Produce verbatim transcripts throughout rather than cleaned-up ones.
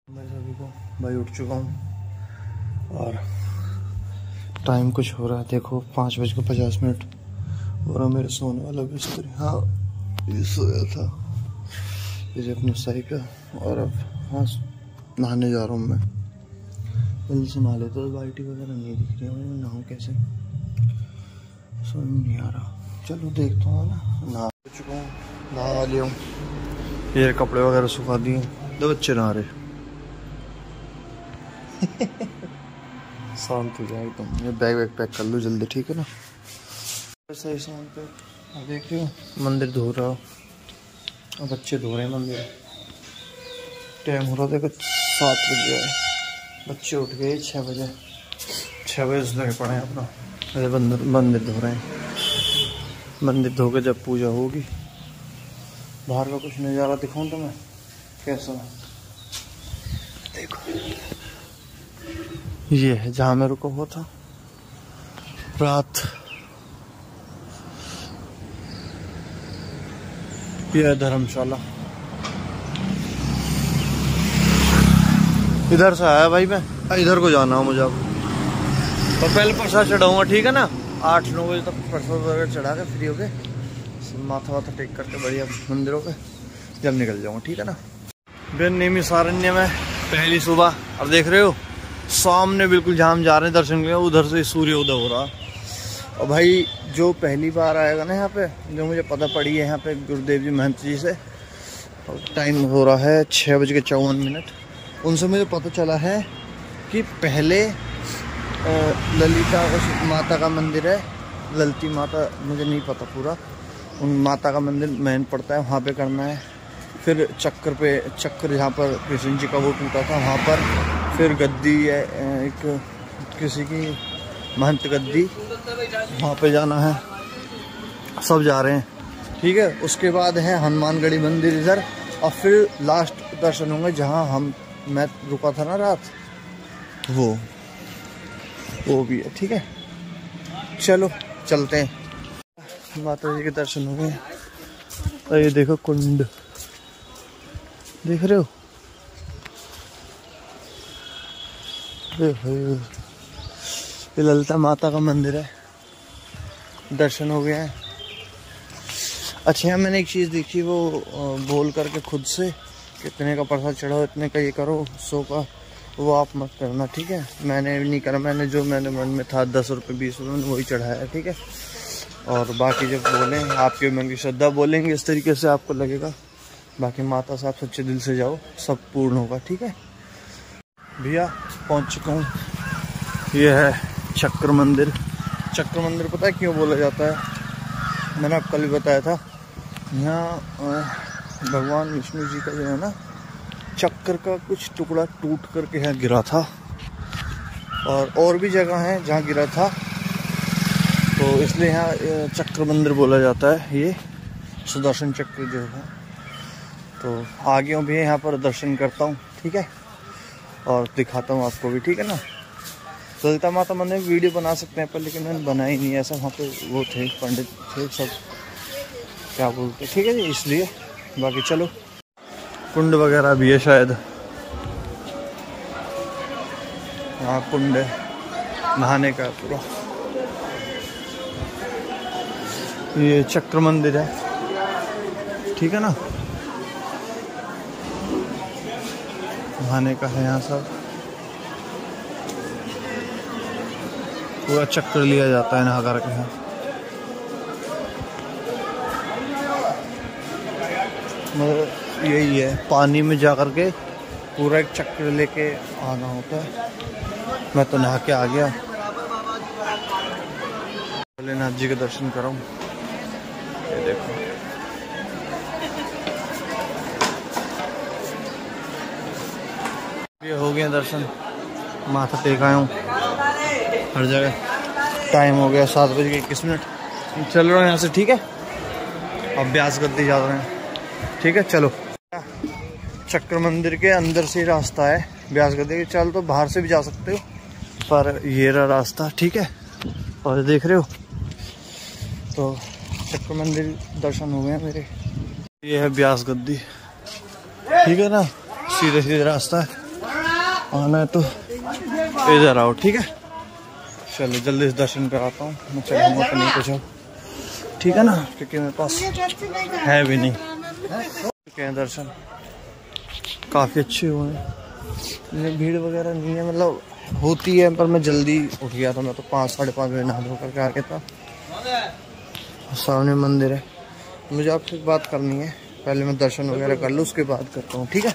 मैं सभी को भाई उठ चुका हूँ और टाइम कुछ हो रहा है। देखो पाँच बज के पचास मिनट और मेरे सोने वाला बिस्तर हाँ ये सोया था, ये अपनी सही का। और अब हाँ नहाने जा रहा हूँ मैं, जल्दी से नहा लेते। तो बाल्टी वगैरह नहीं दिख रही है, मैं नहाऊँ कैसे समझ नहीं आ रहा। चलो देखता हूँ ना। नहा चुका हूँ, नहा लिया हूँ, ये कपड़े वगैरह सुखा दिए। दो बच्चे नहा रहे शांत हो जाए तुम। ये बैग वैग पैक कर लो जल्दी, ठीक है ना। सही शाम पे देख रहे हो मंदिर धो रहा और बच्चे धो रहे हैं मंदिर। टाइम हो रहा देखो सात बजे है, बच्चे उठ गए छः बजे छः बजे से लगे पड़े हैं अपना। अरे मंदिर मंदिर धो रहे हैं। मंदिर धो के जब पूजा होगी, बाहर का कुछ नज़ारा दिखाऊं तुम्हें कैसा। देखो ये है जहाँ मैं रुका हुआ था रात। यह है धर्मशाला। इधर से आया भाई मैं, इधर को जाना हो मुझे अब। तो पहले प्रसाद चढ़ाऊंगा, ठीक है ना। आठ नौ बजे तक प्रसाद वगैरह चढ़ा के फ्री हो गए, माथा वाथा टेक करके बढ़िया मंदिरों पे जब निकल जाऊंगा, ठीक है ना। बेन नेमी सारण्य में पहली सुबह। अब देख रहे हो सामने बिल्कुल जहाँ हम जा रहे हैं दर्शन के लिए, उधर से सूर्योदय हो रहा। और भाई जो पहली बार आएगा ना यहाँ पे, जो मुझे पता पड़ी है यहाँ पे गुरुदेव जी महंत जी से, टाइम हो रहा है छः बज के चौवन मिनट। उनसे मुझे पता चला है कि पहले ललिता माता का मंदिर है, ललिता माता मुझे नहीं पता पूरा, उन माता का मंदिर मेन पड़ता है, वहाँ पे करना है। फिर चक्कर पे चक्कर जहाँ पर कृष्ण जी का वो टूटा था वहाँ पर, फिर गद्दी है एक किसी की महंत गद्दी, वहाँ पे जाना है। सब जा रहे हैं, ठीक है। उसके बाद है हनुमानगढ़ी मंदिर इधर, और फिर लास्ट दर्शन होंगे जहाँ हम मैं रुका था ना रात, वो वो भी है, ठीक है। चलो चलते हैं। माता जी के दर्शन हो गए। और ये देखो कुंड देख रहे हो, ये ललिता माता का मंदिर है। दर्शन हो गए हैं। अच्छा मैंने एक चीज़ देखी, वो बोल करके खुद से कितने का प्रसाद चढ़ाओ, इतने का ये करो, सौ का, वो आप मत करना, ठीक है। मैंने नहीं करा, मैंने जो मैंने मन में था दस रुपये बीस रुपये वही चढ़ाया, ठीक है। और बाकी जब बोलें आपके मन की श्रद्धा बोलेंगे इस तरीके से आपको लगेगा। बाकी माता साहब सच्चे दिल से जाओ, सब पूर्ण होगा, ठीक है। भैया पहुंच चुका हूँ। ये है चक्र मंदिर। चक्र मंदिर पता है क्यों बोला जाता है, मैंने आपको कल भी बताया था। यहाँ भगवान विष्णु जी का जो है ना चक्र का कुछ टुकड़ा टूट करके यहाँ गिरा था, और और भी जगह हैं जहाँ गिरा था, तो इसलिए यहाँ चक्र मंदिर बोला जाता है। ये सुदर्शन चक्र जो है, तो आगे भी यहाँ पर दर्शन करता हूँ, ठीक है, और दिखाता हूँ आपको भी, ठीक है ना। ललिता माता मंदिर वीडियो बना सकते हैं पर, लेकिन मैंने बनाई नहीं ऐसा। वहाँ पे वो थे पंडित थे सब, क्या बोलते, ठीक है जी, इसलिए। बाकी चलो कुंड वगैरह भी है शायद, हाँ कुंड है नहाने का पूरा। ये चक्र मंदिर है, ठीक है ना, नहाने का है यहाँ सब। पूरा चक्कर लिया जाता है नहा करके यहाँ। मतलब यही है, पानी में जा कर के पूरा एक चक्कर लेके आना होता है। मैं तो नहा के आ गया। भोलेनाथ जी के दर्शन कराऊं, ये देखो ये हो गए दर्शन, माथा टेक आया हूँ हर जगह। टाइम हो गया सात बज के इक्कीस मिनट। चल रहा हूँ यहाँ से, ठीक है। अब ब्यास गद्दी जा रहे हैं, ठीक है। चलो चक्र मंदिर के अंदर से रास्ता है ब्यास गद्दी के। चल तो बाहर से भी जा सकते हो, पर ये रहा रास्ता, ठीक है। और देख रहे हो तो चक्र मंदिर दर्शन हो गए मेरे। ये है ब्यास गद्दी, ठीक है ना, सीधे सीधे रास्ता है। आना है तो इधर आओ, ठीक है। चलो जल्दी से दर्शन कराता हूँ, मैं चढ़ाऊंगा तो नहीं कुछ, ठीक है ना, क्योंकि मेरे पास है भी नहीं। ठीक है, दर्शन काफ़ी अच्छे हुए हैं, भीड़ वगैरह नहीं है, मतलब होती है, पर मैं जल्दी उठ गया था। मैं तो पाँच साढ़े पाँच बजे नहा धो करके आ गया था। सामने मंदिर है। मुझे आपसे बात करनी है, पहले मैं दर्शन वगैरह कर लूँ, उसके बाद करता हूँ, ठीक है।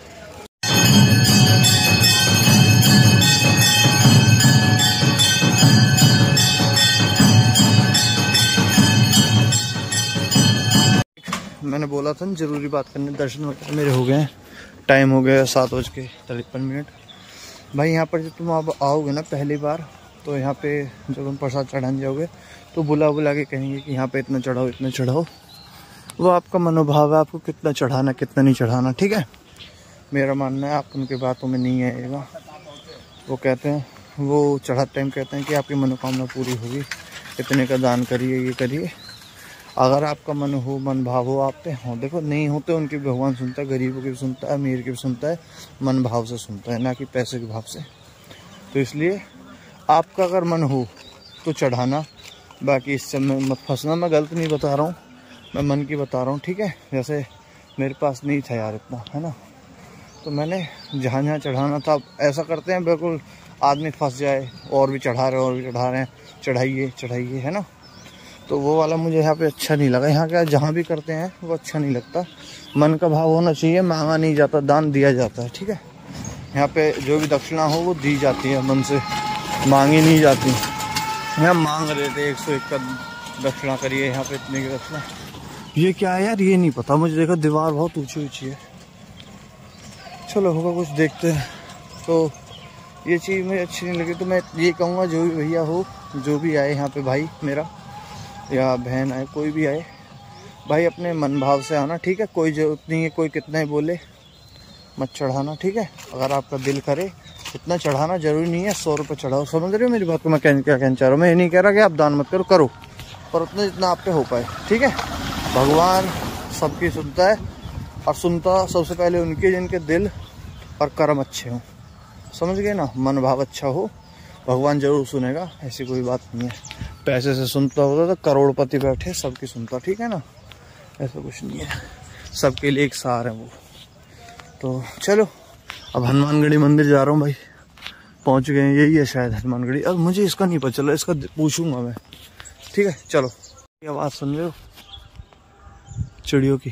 मैंने बोला था ना जरूरी बात करनी, दर्शन वगैरह मेरे हो गए हैं। टाइम हो गया सात बज के तिरपन मिनट। भाई यहाँ पर जब तुम आप आओगे ना पहली बार, तो यहाँ पे जब तुम प्रसाद चढ़ाने जाओगे तो बुला बुला के कहेंगे कि यहाँ पे इतना चढ़ाओ इतना चढ़ाओ। वो आपका मनोभाव है, आपको कितना चढ़ाना कितना नहीं चढ़ाना, ठीक है। मेरा मानना है आप उनकी बातों में नहीं आएगा। वो कहते हैं, वो चढ़ाते टाइम कहते हैं कि आपकी मनोकामना पूरी होगी, इतने का दान करिए, ये करिए। अगर आपका मन हो, मन भाव हो, आप पे हो। देखो नहीं होते उनकी भगवान सुनता है, गरीबों की भी सुनता है, अमीर की भी सुनता है, मन भाव से सुनता है, ना कि पैसे के भाव से। तो इसलिए आपका अगर मन हो तो चढ़ाना, बाकी इस समय मत फंसना। मैं गलत नहीं बता रहा हूँ, मैं मन की बता रहा हूँ, ठीक है। जैसे मेरे पास नहीं था यार इतना, है ना, तो मैंने जहाँ जहाँ चढ़ाना था, ऐसा करते हैं बिल्कुल आदमी फंस जाए, और भी चढ़ा रहे हैं और भी चढ़ा रहे हैं, चढ़ाइए चढ़ाइए, है ना। तो वो वाला मुझे यहाँ पे अच्छा नहीं लगा। यहाँ का जहाँ भी करते हैं वो अच्छा नहीं लगता। मन का भाव होना चाहिए, मांगा नहीं जाता, दान दिया जाता है, ठीक है। यहाँ पे जो भी दक्षिणा हो वो दी जाती है, मन से मांगी नहीं जाती। यहाँ मांग रहे थे एक सौ एक का दक्षिणा करिए, यहाँ पे इतने की दक्षिणा। ये क्या है यार, ये नहीं पता मुझे। देखो दीवार बहुत ऊंची ऊंची है। चलो होगा कुछ, देखते हैं। तो ये चीज़ मुझे अच्छी नहीं लगी। तो मैं ये कहूँगा जो भी भैया हो, जो भी आए यहाँ पे, भाई मेरा या बहन आए, कोई भी आए, भाई अपने मन भाव से आना, ठीक है। कोई जरूरत नहीं है कोई कितना ही बोले, मत चढ़ाना, ठीक है। अगर आपका दिल करे इतना चढ़ाना, जरूरी नहीं है सौ रुपये चढ़ाओ। समझ रहे हो मेरी बात को मैं क्या क्या कहना चाह रहा हूँ। मैं ये नहीं कह रहा कि आप दान मत करो, करो, पर उतना जितना आप पे हो पाए, ठीक है। भगवान सबकी सुनता है, और सुनता सबसे पहले उनके जिनके दिल और कर्म अच्छे हों। समझ गए ना, मन भाव अच्छा हो, भगवान जरूर सुनेगा। ऐसी कोई बात नहीं है। पैसे से सुनता होता तो करोड़पति बैठे सबकी सुनता, ठीक है ना। ऐसा कुछ नहीं है, सबके लिए एक सार है वो। तो चलो अब हनुमानगढ़ी मंदिर जा रहा हूँ भाई, पहुँच गए हैं। यही है शायद हनुमानगढ़ी। अब मुझे इसका नहीं पता चला, इसका पूछूंगा मैं, ठीक है। चलो, आवाज़ सुन रहे हो चिड़ियों की,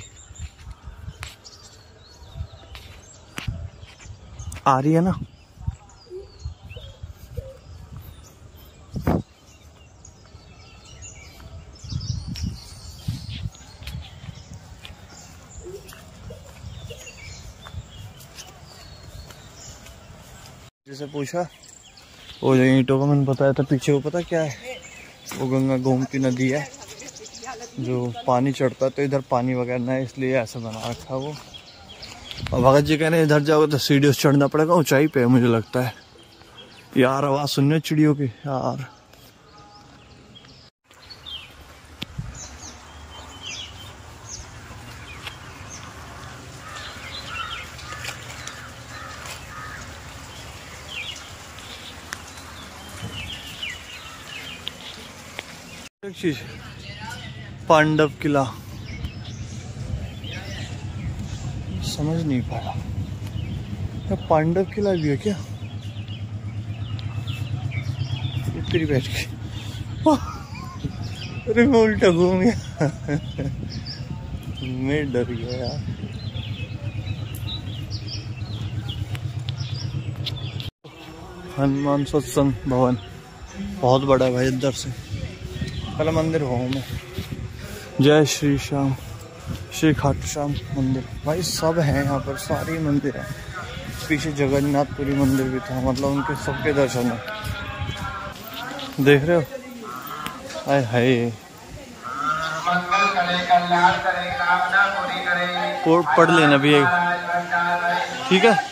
आ रही है ना। जैसे पूछा वो जो ईंटों का मैंने बताया था पीछे, वो पता क्या है, वो गंगा गोमती नदी है, जो पानी चढ़ता है तो इधर पानी वगैरह ना है, इसलिए ऐसा बना रखा वो। और भगत जी कह रहे हैं इधर जाओगे तो सीढ़ियों से चढ़ना पड़ेगा, ऊंचाई पे है मुझे लगता है। यार आवाज़ सुनने चिड़ियों की यार। एक चीज, पांडव किला समझ नहीं पाया, क्या पांडव किला भी है क्या? तेरी बैठ के, अरे मैं उल्टा घूम गया मैं डर गया यार। हनुमान सत्संग भवन बहुत बड़ा है भाई, इधर से पहला मंदिर हुआ मैं। जय श्री श्याम, श्री खाटू श्याम मंदिर भाई, सब है यहाँ पर, सारे मंदिर हैं। पीछे जगन्नाथपुरी मंदिर भी था, मतलब उनके सबके दर्शन है। देख रहे हो, हाय हाय, पढ़ लेना भी है, ठीक है।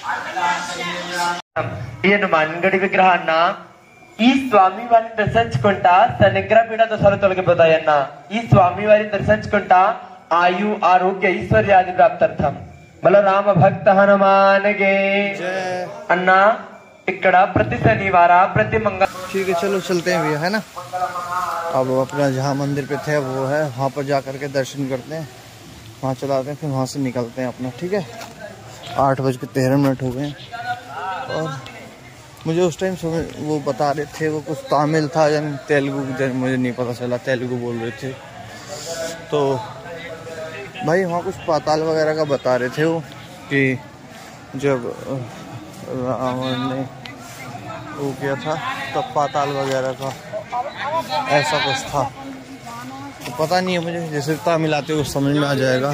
ಈ ಹನುಮಾನಗಡಿ ವಿಗ್ರಹನ್ನ ಈ ಸ್ವಾಮಿ ವಾರಿ ದರ್ಶಿಂచుకుంట శనిగ్రహ పీడ దోషాలు తొలగిపోతాయన్న. ఈ స్వామి వారి దర్శించుకుంట ఆయు ఆరోగ్య ఐశ్వర్యాది ప్రాప్త్యర్థం బల రామ భక్త హనుమాన్ కే अन्ना इकड़ा प्रति शनिवार प्रति मंगल। ठीक है चलो चलते हैं भैया, है ना। अब अपना जहाँ मंदिर पे थे वो है, वहाँ पर जा करके दर्शन करते हैं, वहाँ चलाते हैं, फिर वहाँ से निकलते हैं अपना। ठीक है, आठ बज के तेरह मिनट हो गए। और मुझे उस टाइम वो बता रहे थे, वो कुछ तमिल था या तेलुगु, मुझे नहीं पता चला, तेलुगु बोल रहे थे। तो भाई वहाँ कुछ पाताल वगैरह का बता रहे थे वो, कि जब रावण ने वो किया था तब पाताल वगैरह का ऐसा कुछ था। तो पता नहीं है मुझे, जैसे तमिल आते हुए समझ में आ जाएगा।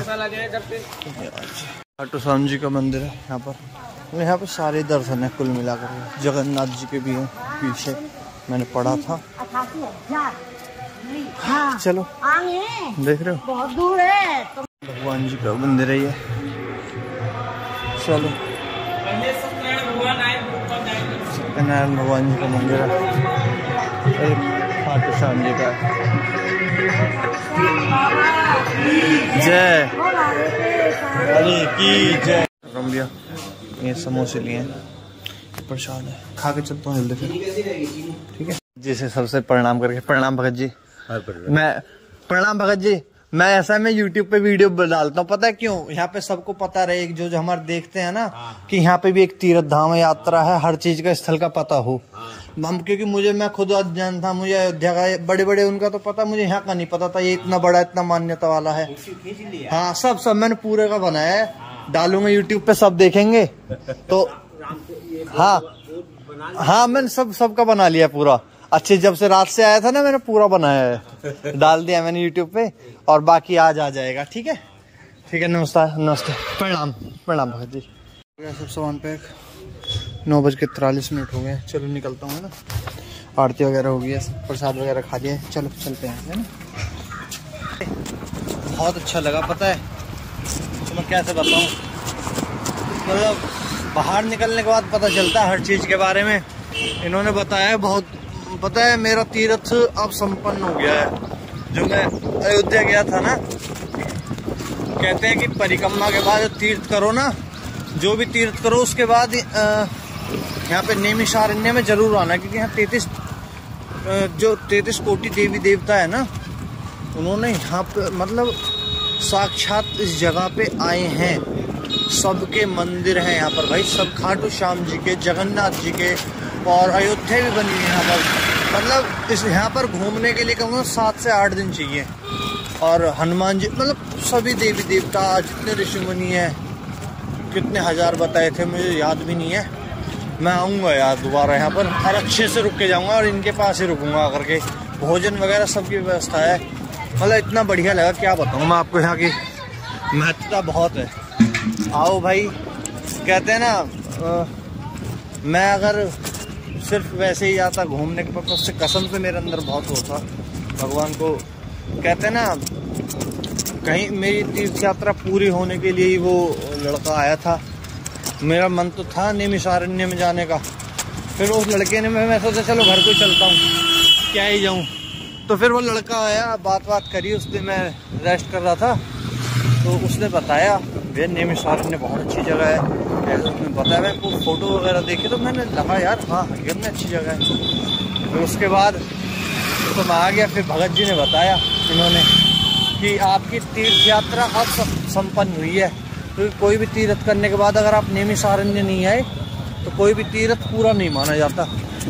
खाटू श्याम जी का मंदिर है यहाँ पर, यहाँ पर सारे दर्शन है कुल मिलाकर। जगन्नाथ जी के भी हैं पीछे, मैंने पढ़ा था। चलो देख रहे हो, बहुत दूर है। भगवान जी का मंदिर है ये। चलो सत्यनारायण भगवान जी का मंदिर है, एक खाटू श्याम जी का। जय अरे की जय। रंबिया ये समोसे लिए हैं, प्रसाद है, खा के चलता हूँ जल्दी फिर। ठीक है जी से सबसे प्रणाम करके। प्रणाम भगत जी। मैं प्रणाम भगत जी। मैं ऐसा मैं यूट्यूब पे वीडियो डालता हूँ, पता है क्यों? यहाँ पे सबको पता रहे, जो जो हमारे देखते हैं ना, कि यहाँ पे भी एक तीर्थ धाम यात्रा है, हर चीज का स्थल का पता हो हम। क्योंकि मुझे, मैं खुद अध्ययन था, मुझे अयोध्या का बड़े बड़े उनका तो पता, मुझे यहाँ का नहीं पता था ये इतना बड़ा, इतना मान्यता वाला है। हाँ सब सब मैंने पूरे का बनाया है, डालूंगा यूट्यूब पे, सब देखेंगे। तो हाँ हाँ मैंने सब सबका बना लिया पूरा। अच्छे, जब से रात से आया था ना, मैंने पूरा बनाया है, डाल दिया मैंने यूट्यूब पे, और बाकी आज आ जाएगा। ठीक है ठीक है। नमस्कार नमस्ते, प्रणाम प्रणाम भगत जी। सब सामान पैक, नौ बज के तिरालीस मिनट हो गए। चलो निकलता हूँ, है ना। आरती वगैरह हो गई है, प्रसाद वगैरह खा लिया, चलो चलते हैं, है ना। बहुत अच्छा लगा, पता है तो मैं कैसे बताऊँ, मतलब बाहर निकलने के बाद पता चलता है हर चीज़ के बारे में। इन्होंने बताया बहुत, पता है मेरा तीर्थ अब संपन्न हो गया है। जो मैं अयोध्या गया था ना, कहते हैं कि परिक्रमा के बाद तीर्थ करो ना, जो भी तीर्थ करो उसके बाद यहाँ पे नैमिषारण्य में जरूर आना, क्योंकि यहाँ तैतीस जो तैतीस कोटि देवी देवता है ना, उन्होंने यहाँ पे मतलब साक्षात इस जगह पे आए हैं। सबके मंदिर हैं यहाँ पर भाई, सब खाटू श्याम जी के, जगन्नाथ जी के, और अयोध्या भी बनी है यहाँ पर। मतलब इस यहाँ पर घूमने के लिए कहूँगा सात से आठ दिन चाहिए। और हनुमान जी, मतलब सभी देवी देवता, जितने ऋषि मुनि हैं, कितने हजार बताए थे मुझे याद भी नहीं है। मैं आऊँगा यार दोबारा यहाँ पर, और अच्छे से रुक के जाऊँगा, और इनके पास ही रुकूँगा आकर के। भोजन वगैरह सबकी व्यवस्था है, मतलब इतना बढ़िया लगा, क्या बताऊँ मैं आपको। यहाँ की महत्ता बहुत है। आओ भाई, कहते हैं ना, आ, मैं अगर सिर्फ वैसे ही जाता घूमने के पर्पज से, कसम से मेरे अंदर बहुत होता भगवान को। कहते हैं ना, कहीं मेरी तीर्थ यात्रा पूरी होने के लिए ही वो लड़का आया था। मेरा मन तो था नैमिषारण्य में जाने का, फिर उस लड़के ने, मैं सोचा चलो घर को चलता हूँ, क्या ही जाऊँ। तो फिर वो लड़का आया, बात बात करी, उस दिन मैं रेस्ट कर रहा था, तो उसने बताया वे नैमिषारण्य बहुत अच्छी जगह है, ऐसा उसने बताया। मैं को फोटो वगैरह देखे तो मैंने लगा यार हाँ कितनी अच्छी जगह है। फिर उसके बाद तो मैं आ गया, फिर भगत जी ने बताया इन्होंने कि आपकी तीर्थ यात्रा अब संपन्न हुई है। तो कोई भी तीर्थ करने के बाद अगर आप नैमिषारण्य नहीं आए तो कोई भी तीर्थ पूरा नहीं माना जाता।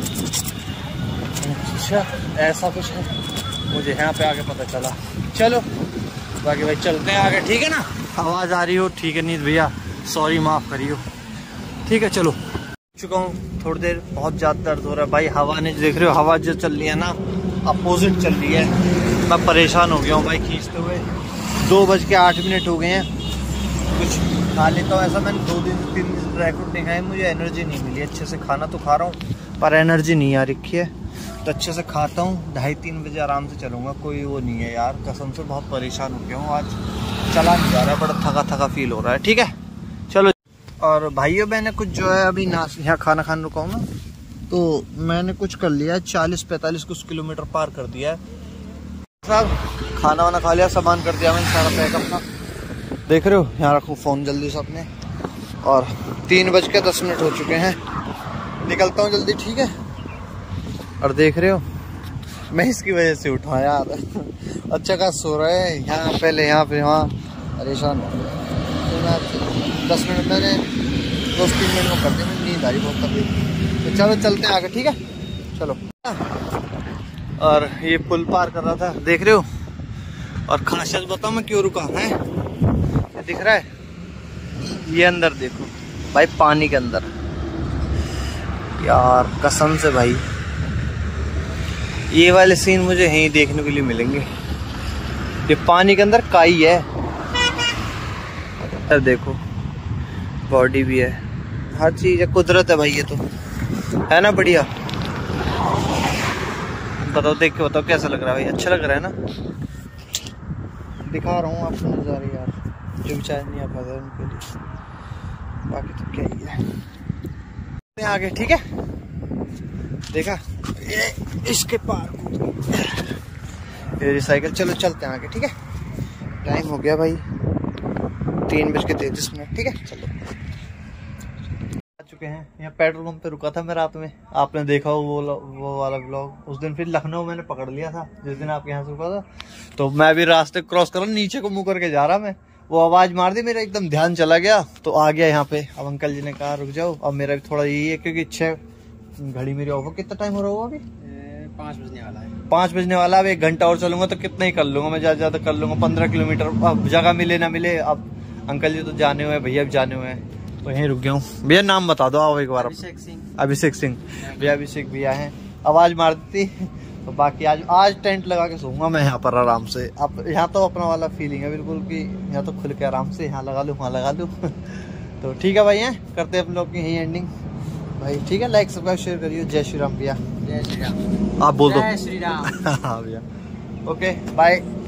अच्छा ऐसा कुछ है, मुझे यहाँ पे आके पता चला। चलो बाकी भाई चलते हैं आगे, ठीक है ना। आवाज़ आ रही हो ठीक है, नहीं भैया सॉरी माफ़ करियो, ठीक है। चलो चुका हूँ थोड़ी देर, बहुत ज़्यादा दर्द हो रहा है भाई। हवा ने देख रहे हो, हवा जो चल रही है ना अपोजिट चल रही है, मैं परेशान हो गया हूँ भाई खींचते हुए। दो बज के आठ मिनट हो गए हैं, कुछ खा लेता हूँ। ऐसा मैंने दो दिन तीन दिन ड्राई फ्रूट नहीं खाए, मुझे एनर्जी नहीं मिली अच्छे से। खाना तो खा रहा हूँ पर एनर्जी नहीं आ रखी है, तो अच्छे से खाता हूँ। ढाई तीन बजे आराम से चलूँगा, कोई वो नहीं है यार, कसम से बहुत परेशान हो गया हूँ आज, चला नहीं जा रहा है, बड़ा थका थका फील हो रहा है, ठीक है चलो। और भाइयों मैंने कुछ जो है अभी ना यहाँ खाना खाने रुका हूँ ना, तो मैंने कुछ कर लिया है, चालीस पैंतालीस कुछ किलोमीटर पार कर दिया है साहब। खाना वाना खा लिया, सामान कर दिया मैंने सारा पैक अपना, देख रहे हो। यहाँ रखूँ फ़ोन जल्दी से अपने। और तीन बज के दस मिनट हो चुके हैं, निकलता हूँ जल्दी, ठीक है। और देख रहे हो मैं इसकी वजह से उठा यार। अच्छा का सो रहा है यहाँ, पहले यहाँ फिर वहाँ, परेशान हो गया। तो मैं दस मिनट मैंने दस तीन मिनट में कर दी, मुझे नींद आ रही बहुत तकलीफ। तो चलो चलते हैं आगे, ठीक है, चलो। और ये पुल पार कर रहा था, देख रहे हो। और खासियत बताओ मैं क्यों रुका है, ये दिख रहा है ये अंदर देखो भाई, पानी के अंदर यार, कसम से भाई ये वाले सीन मुझे यहीं देखने के लिए मिलेंगे। ये पानी के अंदर काई है, अब देखो बॉडी भी है, हर चीज है, कुदरत है भाई ये तो, है ना बढ़िया। बताओ देख के बताओ कैसा लग रहा है भाई, अच्छा लग रहा है ना। दिखा रहा हूँ आपको नज़ारे यार, जो बेचारे नहीं आ पाते उनके लिए, बाकी तो क्या ही है। आगे ठीक है, देखा ये इसके पार ये रिसाइकिल। चलो चलते हैं आगे, ठीक है। टाइम हो गया भाई तीन बज के तैतीस मिनट, ठीक है चलो। आ चुके हैं यहाँ, पेट्रोल पंप पे रुका था मैं रात में, आपने देखा हो वो वो वाला ब्लॉग। उस दिन फिर लखनऊ मैंने पकड़ लिया था, जिस दिन आपके यहाँ से रुका था। तो मैं भी रास्ते क्रॉस कर रहा, नीचे को मुँह करके जा रहा मैं, वो आवाज मार दी, मेरा एकदम ध्यान चला गया, तो आ गया यहाँ पे। अब अंकल जी ने कहा रुक जाओ, अब मेरा भी थोड़ा यही है क्योंकि छः घड़ी मेरी ऑफ। कितना टाइम हो रहा होगा अभी? पाँच बजने वाला है। पाँच बजने वाला। अब एक घंटा और चलूंगा तो कितना ही कर लूंगा मैं, ज्यादा ज्यादा कर लूंगा पंद्रह किलोमीटर। अब जगह मिले ना मिले, अब अंकल जी तो जाने हुए हैं, भैया भी जाने हुए हैं, तो यहीं रुक गया हूँ। भैया नाम बता दो आओ एक बार। अभिषेक सिंह। अभिषेक सिंह भैया, अभिषेक भैया हैं। आवाज मार दी तो बाकी आज आज टेंट लगा के सोऊंगा मैं यहाँ पर आराम से। अब यहाँ तो अपना वाला फीलिंग है बिल्कुल कि यहाँ तो खुल के आराम से यहाँ लगा लूँ वहाँ लगा लूँ। तो ठीक है भाई, हैं करते हैं अपन लोग की यही एंडिंग भाई, ठीक है। लाइक सब्सक्राइब शेयर करिए। जय श्री राम भैया। जय श्री राम। आप बोल दो। जय श्री राम। हाँ भैया, ओके बाय।